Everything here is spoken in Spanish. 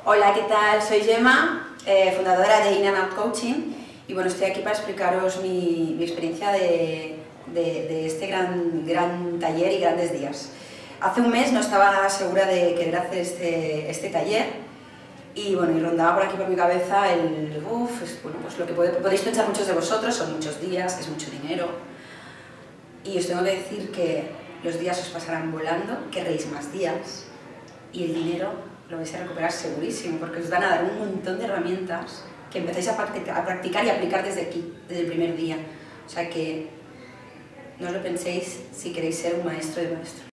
Hola, ¿qué tal? Soy Gemma, fundadora de In and Out Coaching, y bueno, estoy aquí para explicaros mi experiencia de este gran taller y grandes días. Hace un mes no estaba segura de querer hacer este taller y bueno, y rondaba por aquí por mi cabeza pues lo que podéis pensar muchos de vosotros, son muchos días, es mucho dinero, y os tengo que decir que los días os pasarán volando, querréis más días y el dinero lo vais a recuperar segurísimo, porque os van a dar un montón de herramientas que empezáis a practicar y aplicar desde aquí, desde el primer día. O sea que no os lo penséis si queréis ser un maestro de maestros.